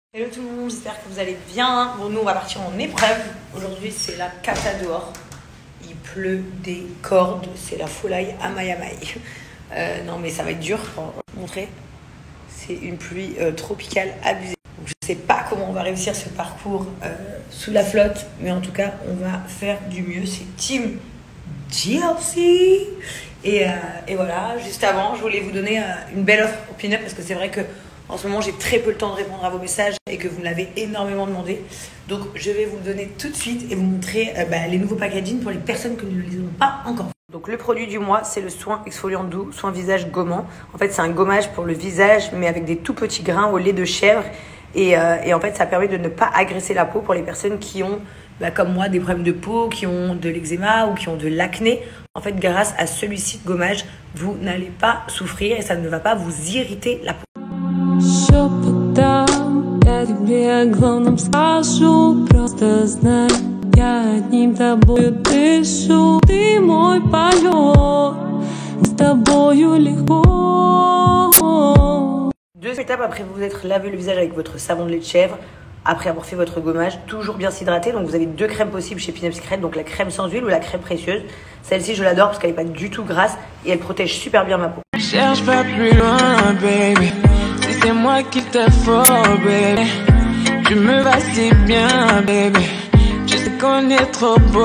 Hello tout le monde, j'espère que vous allez bien. Bon, nous on va partir en épreuve. Aujourd'hui c'est la cata dehors. Il pleut des cordes, c'est la folie amaï. Non mais ça va être dur pour vous montrer. C'est une pluie tropicale abusée. Donc, je sais pas comment on va réussir ce parcours sous la flotte, mais en tout cas on va faire du mieux. C'est Team GLC. Et voilà, juste avant, je voulais vous donner une belle offre au Pinup parce que c'est vrai que en ce moment, j'ai très peu le temps de répondre à vos messages et que vous me l'avez énormément demandé. Donc, je vais vous le donner tout de suite et vous montrer les nouveaux packaging pour les personnes qui ne les ont pas encore. Donc, le produit du mois, c'est le soin exfoliant doux, soin visage gommant. En fait, c'est un gommage pour le visage, mais avec des tout petits grains au lait de chèvre. Et en fait, ça permet de ne pas agresser la peau pour les personnes qui ont, comme moi, des problèmes de peau, qui ont de l'eczéma ou qui ont de l'acné. En fait, grâce à celui-ci de gommage, vous n'allez pas souffrir et ça ne va pas vous irriter la peau. Шепотом я тебе о главном скажу. Просто знай, я одним тобою дышу. Ты мой полет, с тобою легко. Deuxième étape, après vous être lavé le visage avec votre savon de lait de chèvre, après avoir fait votre gommage, toujours bien s'hydrater. Donc vous avez deux crèmes possibles chez Pinup Secret, donc la crème sans huile ou la crème précieuse. Celle-ci je l'adore parce qu'elle n'est pas du tout grasse et elle protège super bien ma peau. Cherche pas plus loin, baby. Si c'est moi qui te faut, baby. Tu me vas si bien, baby. Je sais qu'on est trop beau,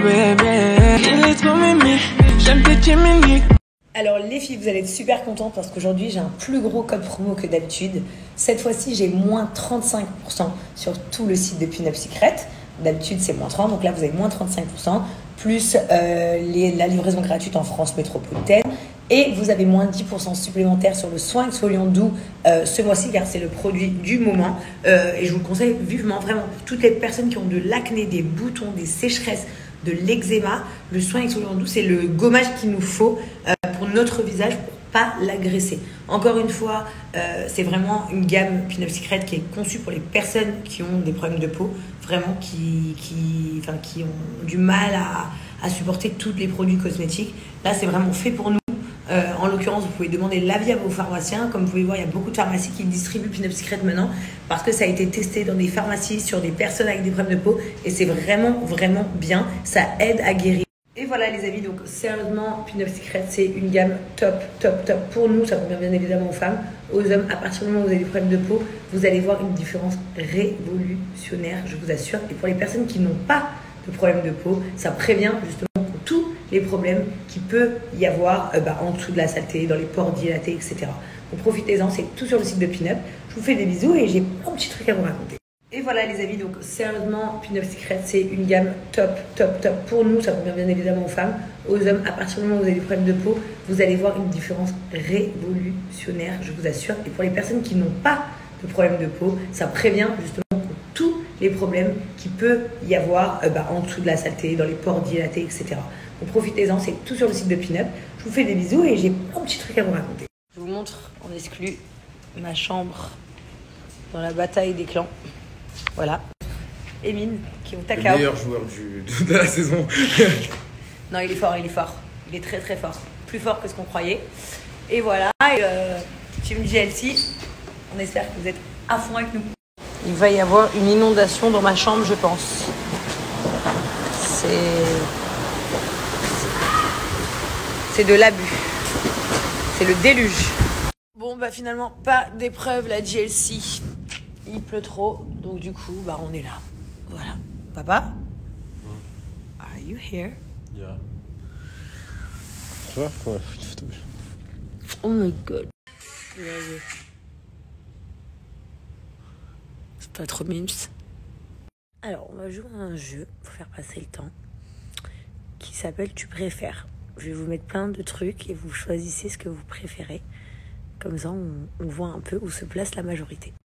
baby. Il est trop mimi, j'aime tes chimiques. Alors les filles, vous allez être super contentes parce qu'aujourd'hui j'ai un plus gros code promo que d'habitude. Cette fois-ci j'ai moins 35% sur tout le site de Pinup Secret. D'habitude c'est moins 30%, donc là vous avez moins 35%, plus la livraison gratuite en France métropolitaine. Et vous avez moins 10% supplémentaire sur le soin exfoliant doux ce mois-ci car c'est le produit du moment. Et je vous le conseille vivement, vraiment, pour toutes les personnes qui ont de l'acné, des boutons, des sécheresses, de l'eczéma. Le soin exfoliant doux, c'est le gommage qu'il nous faut pour notre visage pour pas l'agresser. Encore une fois, c'est vraiment une gamme Pinup Secret qui est conçue pour les personnes qui ont des problèmes de peau, vraiment qui ont du mal à supporter tous les produits cosmétiques. Là, c'est vraiment fait pour nous. En l'occurrence, vous pouvez demander l'avis à vos pharmaciens. Comme vous pouvez voir, il y a beaucoup de pharmacies qui distribuent Pinup Secret maintenant parce que ça a été testé dans des pharmacies sur des personnes avec des problèmes de peau et c'est vraiment, vraiment bien. Ça aide à guérir. Et voilà les amis, donc sérieusement, Pinup Secret, c'est une gamme top pour nous. Ça convient bien évidemment aux femmes, aux hommes. À partir du moment où vous avez des problèmes de peau, vous allez voir une différence révolutionnaire, je vous assure. Et pour les personnes qui n'ont pas de problème de peau, ça prévient justement tous les problèmes qu'il peut y avoir en dessous de la saleté, dans les pores dilatés, etc. Donc profitez-en, c'est tout sur le site de Pinup. Je vous fais des bisous et j'ai plein de petits trucs à vous raconter. Et voilà les amis, donc sérieusement, Pinup Secret, c'est une gamme top pour nous. Ça convient bien évidemment aux femmes, aux hommes. À partir du moment où vous avez des problèmes de peau, vous allez voir une différence révolutionnaire, je vous assure. Et pour les personnes qui n'ont pas de problème de peau, ça prévient justement tous les problèmes qu'il peut y avoir en dessous de la saleté, dans les pores dilatés, etc. Donc profitez-en, c'est tout sur le site de Pinup. Je vous fais des bisous et j'ai plein de petits trucs à vous raconter. Je vous montre en exclu ma chambre dans la bataille des clans. Voilà. Emine, qui est au Takao. Le meilleur joueur de la saison. Non, il est fort. Il est très fort. Plus fort que ce qu'on croyait. Et voilà, Team GLC, on espère que vous êtes à fond avec nous. Il va y avoir une inondation dans ma chambre, je pense. C'est de l'abus. C'est le déluge. Bon, finalement, pas d'épreuve, la GLC. Il pleut trop, donc du coup, on est là. Voilà. Papa? Are you here? Yeah. Tu vois, faut une photo. Oh my god. C'est pas trop mimes. Alors, on va jouer à un jeu pour faire passer le temps qui s'appelle Tu préfères. Je vais vous mettre plein de trucs et vous choisissez ce que vous préférez. Comme ça, on voit un peu où se place la majorité.